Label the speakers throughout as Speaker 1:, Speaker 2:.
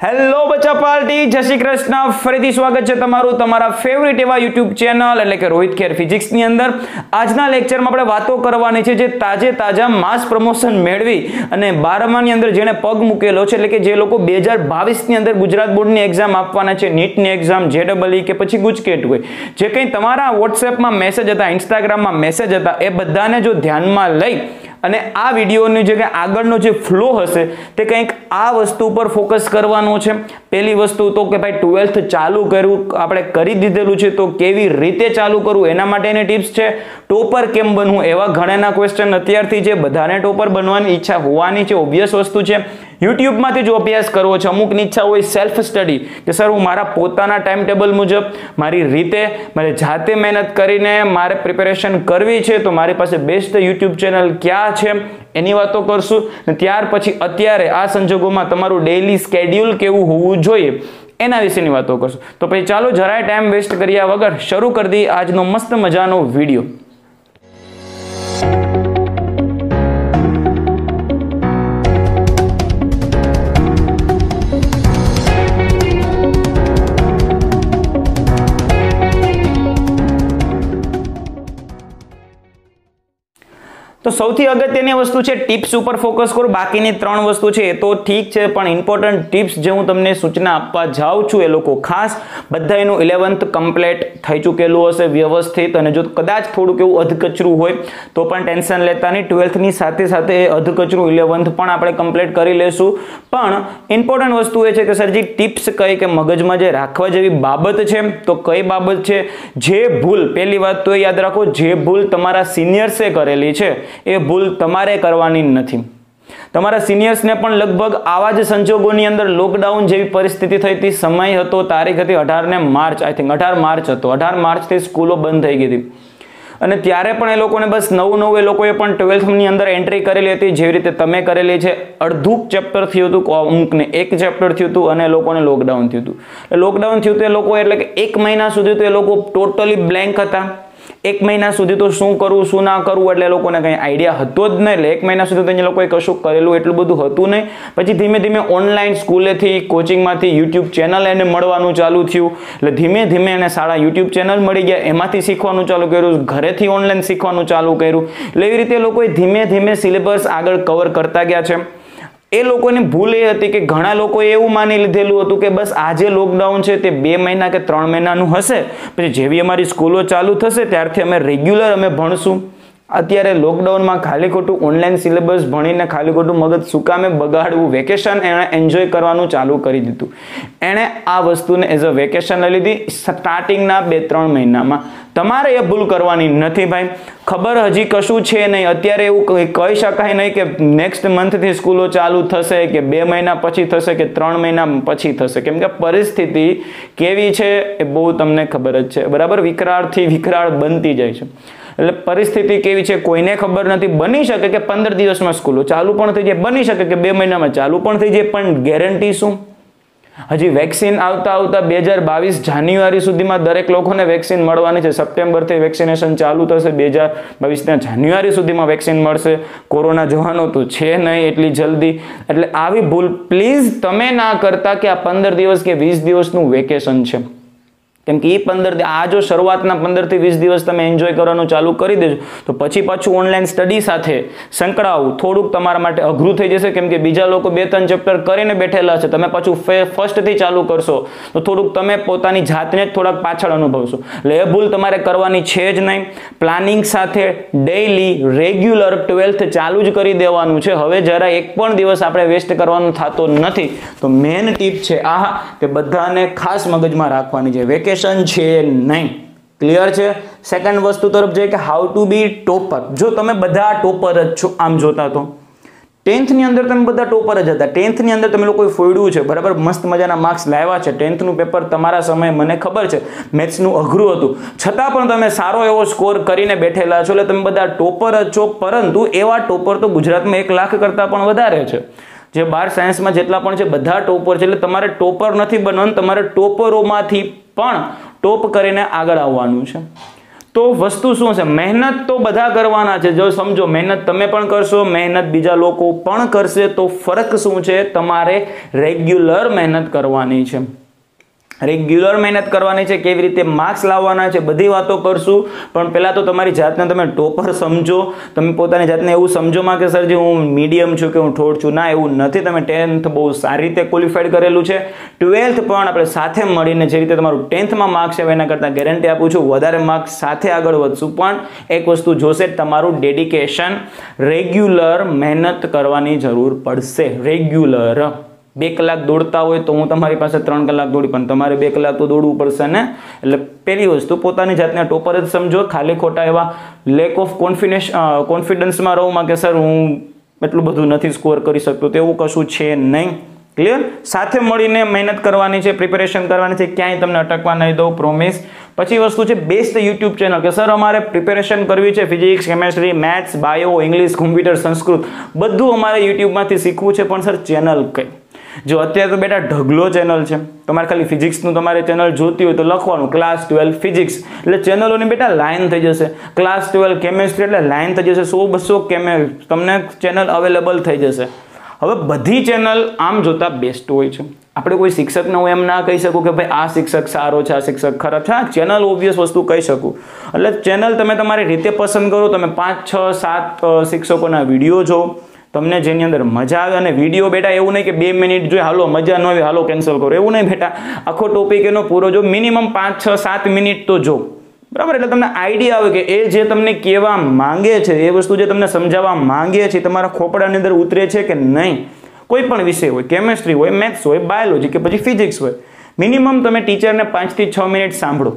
Speaker 1: Hello બચ્ચા party, જય શ્રી કૃષ્ણ. ફરીથી સ્વાગત છે તમારું તમારા ફેવરિટ એવા યુટ્યુબ ચેનલ એટલે કે રોહિત ખેર ફિઝિક્સની અંદર. આજના લેક્ચરમાં આપણે વાતો કરવાની છે જે તાજા માસ પ્રમોશન મેળવી અને 12માની અંદર જેણે પગ મૂકેલો છે, એટલે કે જે લોકો 2022ની અંદર ગુજરાત બોર્ડની એક્ઝામ આપવાના છે, નીટની એક્ઝામ, JEE કે પછી ગુજકેટ હોય, જે કંઈ તમારા વોટ્સએપમાં મેસેજ હતા, ઇન્સ્ટાગ્રામમાં મેસેજ હતા, એ બધાને જો ધ્યાનમાં લઈ અને આ વિડીયોની જે આગળનો જે ફ્લો હશે તે કંઈક આ વસ્તુ પર ફોકસ કરવાનો છે. પહેલી વસ્તુ તો કે ભાઈ 12th ચાલુ કર્યું, આપણે કરી દીધેલું છે, તો કેવી રીતે ચાલુ કરવું એના માટેની ટિપ્સ છે. ટોપર કેમ બનવું એવા ઘણાના ક્વેશ્ચન અત્યારથી છે. બધાને ટોપર બનવાની ઈચ્છા હોવાની છે, ઓબ્વિયસ વસ્તુ છે. યુટ્યુબમાંથી જો અભ્યાસ કરવો છે, અમુકની ઈચ્છા હોય સેલ્ફ સ્ટડી કે સર હું મારા પોતાના ટાઈમ ટેબલ મુજબ મારી રીતે મારે જાતે મહેનત કરીને મારે પ્રિપેરેશન કરવી છે, તો મારી પાસે બેસ્ટ યુટ્યુબ ચેનલ ક્યાં છે એની વાતો કરશું. ત્યાર પછી અત્યારે આ સંજોગોમાં તમારું ડેઇલી સ્કેડ્યુલ કેવું હોવું જોઈએ એના વિશેની વાતો કરશું. તો પછી ચાલો જરાય ટાઈમ વેસ્ટ કર્યા વગર શરૂ કરી દઈએ આજનો મસ્ત મજાનો વિડીયો. તો સૌથી અગત્યની વસ્તુ છે ટિપ્સ ઉપર ફોકસ કરો. બાકીની 3 વસ્તુ છે એ તો ઠીક છે, પણ ઇમ્પોર્ટન્ટ ટિપ્સ જે હું તમને સૂચના આપવા જાઉં છું એ લોકો ખાસ બધા એનું 11th કમ્પ્લીટ થઈ ચૂકેલું હશે વ્યવસ્થિત, અને જો કદાચ થોડુંક એવું અધકચરું હોય તો પણ ટેન્શન લેતા નહીં. 12thની સાથે સાથે એ અધકચરું 11th પણ આપણે કમ્પ્લીટ કરી લેશું. પણ ઇમ્પોર્ટન્ટ વસ્તુ એ છે કે સરજી ટિપ્સ કઈ કે મગજમાં જે રાખવા જેવી બાબત છે તો કઈ બાબત છે. જે ભૂલ, પહેલી વાત તો યાદ રાખો, જે ભૂલ તમારા સિનિયર્સે કરેલી છે એ ભૂલ તમારે કરવાની નથી. તમારા સિનિયર્સને પણ લગભગ આવા જ સંજોગોની અંદર લોકડાઉન જેવી પરિસ્થિતિ થઈ હતી, સમય હતો, તારીખ હતી 18 માર્ચ, આઈ થિંક 18 માર્ચ હતો. 18 માર્ચથી સ્કૂલો બંધ થઈ ગઈ હતી અને ત્યારે પણ એ લોકોને બસ નવું એ લોકોએ પણ 12thની અંદર એન્ટ્રી કરેલી હતી, જેવી રીતે તમે કરેલી છે. અડધું ચેપ્ટર થયું હતું, અમુકને એક ચેપ્ટર થયું હતું અને લોકોને લોકડાઉન થયું હતું. લોકડાઉન થયું હતું એ લોકો એટલે કે 1 મહિના સુધી તો એ લોકો ટોટલી બ્લેન્ક હતા. 1 મહિના સુધી તો શું કરવું શું ના કરવું એટલે લોકોને કંઈ આઈડિયા હતો જ નહીં. એટલે 1 મહિના સુધી તો એ લોકોએ કશું કરેલું એટલું બધું હતું નહીં. પછી ધીમે ધીમે ઓનલાઈન સ્કૂલેથી, કોચિંગમાંથી યુટ્યુબ ચેનલ એને મળવાનું ચાલુ થયું. એટલે ધીમે ધીમે એને સારા યુટ્યુબ ચેનલ મળી ગયા, એમાંથી શીખવાનું ચાલુ કર્યું, ઘરેથી ઓનલાઈન શીખવાનું ચાલુ કર્યું. એટલે એવી રીતે લોકોએ ધીમે ધીમે સિલેબસ આગળ કવર કરતા ગયા છે. એ લોકોની ભૂલ એ હતી કે ઘણા લોકોએ એવું માની લીધેલું હતું કે બસ આજે લોકડાઉન છે તે 2 મહિના કે 3 મહિનાનું હશે, પછી જેવી અમારી સ્કૂલો ચાલુ થશે ત્યારથી અમે રેગ્યુલર અમે ભણશું. અત્યારે લોકડાઉનમાં ખાલી ખોટું ઓનલાઈન સિલેબસ ભણીને ખાલી ખોટું મગજ શું કામે બગાડવું. વેકેશન એણે એન્જોય કરવાનું ચાલુ કરી દીધું. એણે આ વસ્તુને એઝ અ વેકેશન લઈ લીધી સ્ટાર્ટિંગના 2-3 મહિનામાં. તમારે એ ભૂલ કરવાની નથી ભાઈ. ખબર હજી કશું છે નહીં, અત્યારે એવું કહી શકાય નહીં કે નેક્સ્ટ મંથથી સ્કૂલો ચાલુ થશે કે 2 મહિના પછી થશે કે 3 મહિના પછી થશે, કેમ કે પરિસ્થિતિ કેવી છે એ બહુ તમને ખબર જ છે, બરાબર. વિકરાળથી વિકરાળ બનતી જાય છે. એટલે પરિસ્થિતિ કેવી છે કોઈને ખબર નથી. બની શકે કે 15 દિવસમાં સ્કૂલો ચાલુ પણ થઈ જાય, બની શકે કે 2 મહિનામાં ચાલુ પણ થઈ જાય, પણ ગેરંટી શું? હજી વેક્સિન આવતા 2022 જાન્યુઆરી સુધીમાં દરેક લોકોને વેક્સિન મળવાની છે. સપ્ટેમ્બરથી વેક્સિનેશન ચાલુ થશે, 2022ના જાન્યુઆરી સુધીમાં વેક્સિન મળશે. કોરોના જવાનો તો છે નહીં એટલી જલ્દી. એટલે આવી ભૂલ પ્લીઝ તમે ના કરતા કે આ 15 દિવસ કે 20 દિવસનું વેકેશન છે. કેમ કે આ જો શરૂઆતના 15 થી 20 દિવસ તમે એન્જોય કરવાનું ચાલુ કરી દેજો તો પછી પાછું ઓનલાઈન સ્ટડી સાથે સંકળાવવું થોડુંક તમારા માટે અઘરું થઈ જશે. કેમ કે બીજા લોકો 2-3 ચેપ્ટર કરીને બેઠેલા છે, તમે પાછું ફર્સ્ટથી ચાલુ કરશો તો થોડુંક તમે પોતાની જાતને જ થોડાક પાછળ અનુભવશો. એટલે એ ભૂલ તમારે કરવાની છે જ નહીં. પ્લાનિંગ સાથે ડેઇલી રેગ્યુલર 12th ચાલુ જ કરી દેવાનું છે. હવે જરા એક પણ દિવસ આપણે વેસ્ટ કરવાનો થતો નથી. તો મેઇન ટીપ છે આ કે બધાને ખાસ મગજમાં રાખવાની છે, વેકેશન છે નહીં. ક્લિયર છે? સેકન્ડ વસ્તુ તરફ જઈએ કે હાઉ ટુ બી ટોપર. જો તમે બધા ટોપર જ છો આમ જોતા તો 10thની અંદર તમે બધા ટોપર જ હતા. 10thની અંદર તમે લોકોએ ફોડ્યું છે, બરાબર, મસ્ત મજાના માર્ક્સ લાવ્યા છે. 10thનું પેપર તમારા સમયે મને ખબર છે મેથ્સનું અઘરું હતું, છતાં પણ તમે સારો એવો સ્કોર કરીને બેઠેલા છો. એટલે તમે બધા ટોપર જ છો. પરંતુ એવા ટોપર તો ગુજરાતમાં 1 લાખ કરતાં પણ વધારે છે. જે 12 સાયન્સમાં જેટલા પણ છે બધા ટોપર છે. એટલે તમારે ટોપર નથી બનવાનું, તમારે ટોપરોમાંથી પણ ટોપ કરીને આગળ આવવાનું છે. તો વસ્તુ શું છે? મહેનત તો બધા કરવાના છે. જો સમજો, મહેનત તમે પણ કરશો, મહેનત બીજા લોકો પણ કરશે, તો ફરક શું છે? તમારે રેગ્યુલર મહેનત કરવાની છે. રેગ્યુલર મહેનત કરવાની છે. કેવી રીતે માર્ક્સ લાવવાના છે બધી વાતો કરશું. પણ પહેલાં તો તમારી જાતને તમે ટોપર સમજો. તમે પોતાની જાતને એવું સમજોમાં કે સરજી હું મીડિયમ છું કે હું ઠોઠ છું. ના, એવું નથી. તમે 10th બહુ સારી રીતે ક્વોલિફાઈડ કરેલું છે. 12th પણ આપણે સાથે મળીને જે રીતે તમારું 10thમાં માર્ક્સ છે એના કરતાં ગેરંટી આપું છું વધારે માર્ક્સ સાથે આગળ વધશું. પણ એક વસ્તુ જોશે, તમારું ડેડિકેશન. રેગ્યુલર મહેનત કરવાની જરૂર પડશે. રેગ્યુલર 2 કલાક દોડતા હોય તો હું તમારી પાસે 3 કલાક દોડી, પણ તમારે 2 કલાક તો દોડવું પડશે ને. એટલે પહેલી વસ્તુ પોતાની જાતને ટોપર જ સમજો. ખાલી ખોટા એવા લેક ઓફ કોન્ફિડન્સમાં રહું કે સર હું એટલું બધું નથી સ્કોર કરી શકતો, તો એવું કશું છે નહીં. ક્લિયર? સાથે મળીને મહેનત કરવાની છે, પ્રિપેરેશન કરવાની છે. ક્યાંય તમને અટકવા નહીં દઉં, પ્રોમિસ. પછી વસ્તુ છે બેસ્ટ યુટ્યુબ ચેનલ, કે સર અમારે પ્રિપેરેશન કરવી છે, physics, chemistry, maths, bio, English, computer, Sanskrit બધું અમારે યુટ્યુબમાંથી શીખવું છે. પણ સર ચેનલ કઈ? જો અત્યારે તો બેટા ઢગલો ચેનલ છે. તમારે ખાલી ફિઝિક્સનું તમારે ચેનલ જોતી હોય તો લખવાનું ક્લાસ 12 ફિઝિક્સ, એટલે ચેનલોની બેટા લાઈન થઈ જશે. ક્લાસ 12 કેમેસ્ટ્રી એટલે લાઈન થઈ જશે. 100-200 તમને ચેનલ અવેલેબલ થઈ જશે. હવે બધી ચેનલ આમ જોતા બેસ્ટ હોય છે. આપણે કોઈ શિક્ષકને હું એમ ના કહી શકું કે ભાઈ આ શિક્ષક સારો છે, આ શિક્ષક ખરાબ છે. ચેનલ ઓબ્વિયસ વસ્તુ કહી શકું. એટલે ચેનલ તમે તમારી રીતે પસંદ કરો. તમે 5, 6, 7 શિક્ષકોના વિડીયો જો, તમને જેની અંદર મજા આવે. અને વિડીયો બેટા એવું નહીં કે 2 મિનિટ જોઈએ, હાલો મજા ન આવે હાલો કેન્સલ કરો, એવું નહીં બેટા. આખો ટોપિક એનો પૂરો જો, મિનિમમ 5, 6, 7 મિનિટ તો જો, બરાબર. એટલે તમને આઈડિયા આવે કે એ જે તમને કહેવા માંગે છે, એ વસ્તુ જે તમને સમજાવવા માંગે છે, તમારા ખોપડાની અંદર ઉતરે છે કે નહીં. કોઈ પણ વિષય હોય, કેમેસ્ટ્રી હોય, મેથ્સ હોય, બાયોલોજી કે પછી ફિઝિક્સ હોય, મિનિમમ તમે ટીચરને 5 થી 6 મિનિટ સાંભળો.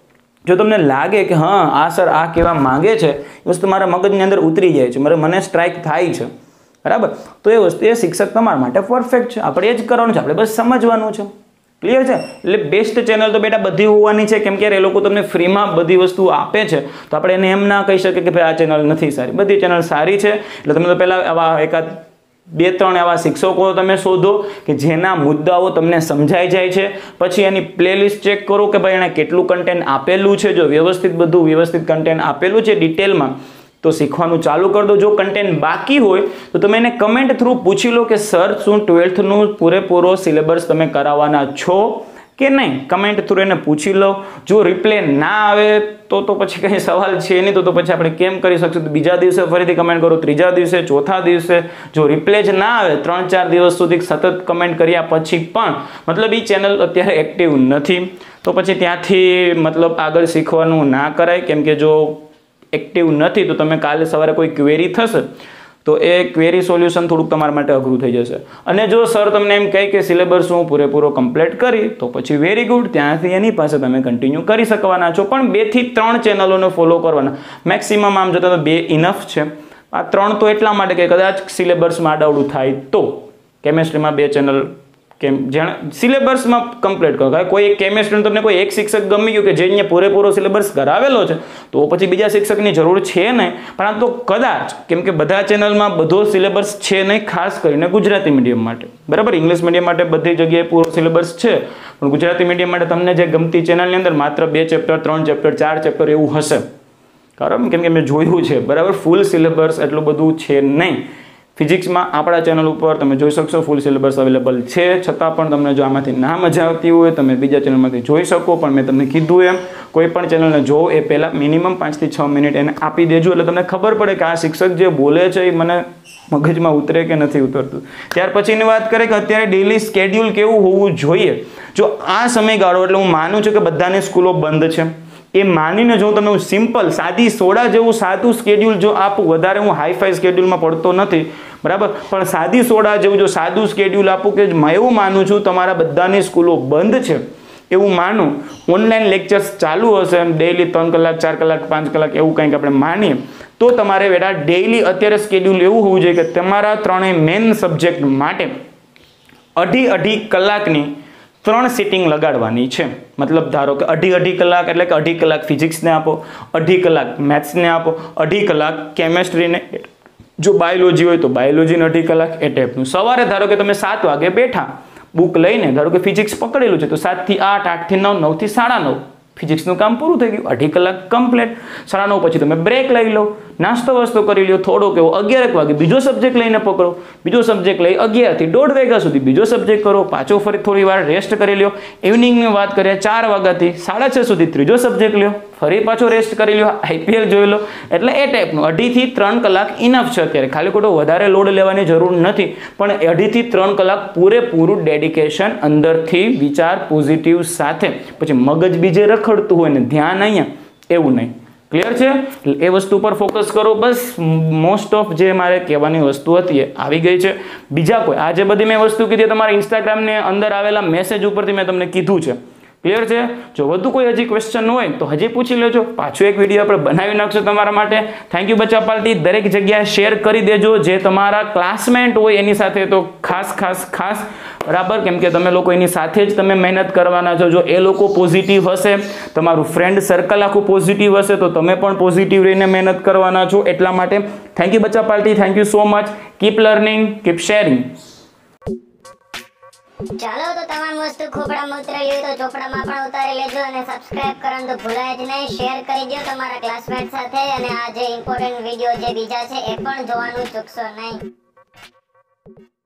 Speaker 1: જો તમને લાગે કે હા આ સર આ કહેવા માંગે છે, એ વસ્તુ મારા મગજની અંદર ઉતરી જાય છે, મને સ્ટ્રાઇક થાય છે, બરાબર, તો એ વસ્તુ એ શિક્ષક તમારા માટે પરફેક્ટ છે. આપણે એ જ કરવાનું છે, આપણે બસ સમજવાનું છે. ક્લિયર છે? એટલે બેસ્ટ ચેનલ તો બેટા બધી હોવાની છે, કેમ કે એ લોકો તમને ફ્રીમાં બધી વસ્તુ આપે છે. તો આપણે એને એમ ના કહી શકીએ કે ભાઈ આ ચેનલ નથી સારી. બધી ચેનલ સારી છે. એટલે તમે તો પહેલાં આવા એકાદ 2-3 એવા શિક્ષકો તમે શોધો કે જેના મુદ્દાઓ તમને સમજાઈ જાય છે. પછી એની પ્લેલિસ્ટ ચેક કરો કે ભાઈ એણે કેટલું કન્ટેન્ટ આપેલું છે. જો વ્યવસ્થિત કન્ટેન્ટ આપેલું છે ડિટેલમાં, તો શીખવાનું ચાલુ કરી દો. જો કન્ટેન્ટ બાકી હોય તો તમે એને કમેન્ટ થ્રુ પૂછી લો કે સર શું 12thનું પૂરેપૂરો સિલેબસ તમે કરાવવાના છો કે નહીં. કમેન્ટ થ્રુ એને પૂછી લો. જો રિપ્લે ના આવે તો પછી કંઈ સવાલ છે નહીં. તો પછી આપણે કેમ કરી શકશું? તો બીજા દિવસે ફરીથી કમેન્ટ કરો, ત્રીજા દિવસે, ચોથા દિવસે. જો રિપ્લે જ ના આવે 3-4 દિવસ સુધી સતત કમેન્ટ કર્યા પછી પણ, મતલબ એ ચેનલ અત્યારે એક્ટિવ નથી, તો પછી ત્યાંથી મતલબ આગળ શીખવાનું ના કરાય. કેમ કે જો એક્ટિવ નથી તો તમે કાલે સવારે કોઈ ક્વેરી થશે તો એ ક્વેરી સોલ્યુશન થોડુંક તમારા માટે અઘરું થઈ જશે. અને જો સર તમને એમ કહે કે સિલેબસ હું પૂરેપૂરો કમ્પ્લીટ કરી, તો પછી વેરી ગુડ, ત્યાંથી એની પાસે તમે કન્ટિન્યુ કરી શકવાના છો. પણ 2 થી 3 ચેનલોને ફોલો કરવાના. મેક્સિમમ આમ જોતા તો 2 ઇનફ છે. આ 3 તો એટલા માટે કે કદાચ સિલેબસમાં આડાવડું થાય તો. કેમેસ્ટ્રીમાં 2 ચેનલ કેમ જેણે સિલેબસમાં કમ્પ્લીટ કરો. કોઈ એક કેમેસ્ટ્રીનું તમને કોઈ એક શિક્ષક ગમી ગયું કે જે અહીંયા પૂરેપૂરો સિલેબસ કરાવેલો છે, તો પછી બીજા શિક્ષકની જરૂર છે નહીં. પણ આ તો કદાચ, કેમ કે બધા ચેનલમાં બધો સિલેબસ છે નહીં, ખાસ કરીને ગુજરાતી મીડિયમ માટે, બરાબર. ઇંગ્લિશ મીડિયમ માટે બધી જગ્યાએ પૂરો સિલેબસ છે, પણ ગુજરાતી મીડિયમ માટે તમને જે ગમતી ચેનલની અંદર માત્ર 2 ચેપ્ટર, 3 ચેપ્ટર, 4 ચેપ્ટર એવું હશે. કારણ કેમ કે મેં જોયું છે, બરાબર. ફૂલ સિલેબસ એટલું બધું છે નહીં. ફિઝિક્સમાં આપણા ચેનલ ઉપર તમે જોઈ શકશો ફૂલ સિલેબસ અવેલેબલ છે. છતાં પણ તમને જો આમાંથી ના મજા આવતી હોય તમે બીજા ચેનલમાંથી જોઈ શકો. પણ મેં તમને કીધું એમ, કોઈ પણ ચેનલને જોવો એ પહેલાં મિનિમમ 5 થી 6 મિનિટ એને આપી દેજો. એટલે તમને ખબર પડે કે આ શિક્ષક જે બોલે છે એ મને મગજમાં ઉતરે કે નથી ઉતરતું. ત્યાર પછીની વાત કરીએ કે અત્યારે ડેઇલી સ્કેડ્યુલ કેવું હોવું જોઈએ. જો આ સમયગાળો, એટલે હું માનું છું કે બધાની સ્કૂલો બંધ છે, એ માનીને જો તમે હું સિમ્પલ સાદી સોડા જેવું સાદું સ્કેડ્યુલ જો આપું, વધારે હું હાઈફાઈ સ્કેડ્યુલમાં પડતો નથી, બરાબર, પણ સાદી સોડા જેવું જો સાદું સ્કેડ્યુલ આપું કે એવું માનું છું તમારા બધાની સ્કૂલો બંધ છે એવું માનું, ઓનલાઈન લેક્ચર્સ ચાલુ હશે ડેઇલી 3 કલાક, 4 કલાક, 5 કલાક એવું કંઈક આપણે માનીએ, તો તમારે બેટા ડેઇલી અત્યારે સ્કેડ્યુલ એવું હોવું જોઈએ કે તમારા 3 મેઇન સબ્જેક્ટ માટે 2.5 કલાકની 3 સિટિંગ લગાડવાની છે. મતલબ ધારો કે 2.5 કલાક એટલે કે 2.5 કલાક ફિઝિક્સને આપો, 2.5 કલાક મેથ્સને આપો, 2.5 કલાક કેમેસ્ટ્રીને, જો બાયોલોજી હોય તો બાયોલોજીને 2.5 કલાક, એ ટાઈપનું. સવારે ધારો કે તમે 7 વાગે બેઠા બુક લઈને, ધારો કે ફિઝિક્સ પકડેલું છે તો 7 થી 8, 8 થી 9, 9 થી 9:30 ફિઝિક્સનું કામ પૂરું થઈ ગયું, 2.5 કલાક કમ્પ્લીટ. 9:30 પછી તમે બ્રેક લઈ લો, નાસ્તો વાસ્તો કરી લો, થોડોક એવો 11 વાગે બીજો સબ્જેક્ટ લઈને પકડો, બીજો સબ્જેક્ટ લઈ 11 થી 1:30 વાગ્યા સુધી બીજો સબ્જેક્ટ કરો, પાછો ફરી થોડી વાર રેસ્ટ કરી લો. ઇવનિંગની વાત કરીએ 4 વાગ્યાથી 6:30 સુધી ત્રીજો સબ્જેક્ટ લ્યો, ફરી પાછો રેસ્ટ કરી લો, IPL જોઈ લો. એટલે એ ટાઈપનું 2.5 થી 3 કલાક ઇનફ છે અત્યારે. ખાલી ખોટો વધારે લોડ લેવાની જરૂર નથી, પણ 2.5 થી 3 કલાક પૂરેપૂરું ડેડિકેશન અંદરથી વિચાર પોઝિટિવ સાથે, પછી મગજ બીજે રખડતું હોય ને ધ્યાન અહીંયા, એવું નહીં. ક્લિયર છે? એ વસ્તુ પર ફોકસ કરો. બસ મોસ્ટ ઓફ જે મારે કહેવાની વસ્તુ હતી એ આવી ગઈ છે. બીજા કોઈ આ જે બધી મેં વસ્તુ કીધી તમારા ઇન્સ્ટાગ્રામને અંદર આવેલા મેસેજ ઉપરથી મેં તમને કીધું છે. ક્લિયર છે? જો વધુ કોઈ હજી ક્વેશ્ચન હોય તો હજી પૂછી લેજો, પાછો એક વિડીયો આપણે બનાવી નાખશું તમારા માટે. થેન્ક યુ બચ્ચા પાર્ટી. દરેક જગ્યાએ શેર કરી દેજો, જે તમારા ક્લાસમેટ હોય એની સાથે તો ખાસ બરાબર, કેમ કે તમે લોકો એની સાથે જ તમે મહેનત કરવાના છો. જો એ લોકો પોઝિટિવ હશે, તમારું ફ્રેન્ડ સર્કલ આખું પોઝિટિવ હશે, તો તમે પણ પોઝિટિવ રહીને મહેનત કરવાના છો. એટલા માટે થેન્ક યુ બચ્ચા party. Thank you so much. Keep learning, keep sharing.
Speaker 2: ચાલો તો તમામ વસ્તુ ખોપડામાં ઉતરેલી હોય તો ચોપડામાં પણ ઉતારી લેજો અને સબસ્ક્રાઇબ કરવાનું તો ભૂલાય જ નહીં. શેર કરી દો તમારા ક્લાસમેટ સાથે અને આ જે ઇમ્પોર્ટન્ટ વિડીયો જે બીજા છે એ પણ જોવાનું ચૂકશો નહીં.